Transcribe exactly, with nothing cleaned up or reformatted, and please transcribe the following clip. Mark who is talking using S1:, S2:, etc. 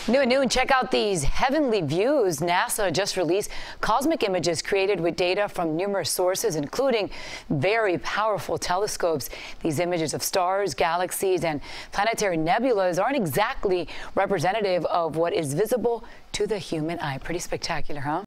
S1: New at noon, check out these heavenly views. NASA just released cosmic images created with data from numerous sources, including very powerful telescopes. These images of stars, galaxies, and planetary nebulas aren't exactly representative of what is visible to the human eye. Pretty spectacular, huh?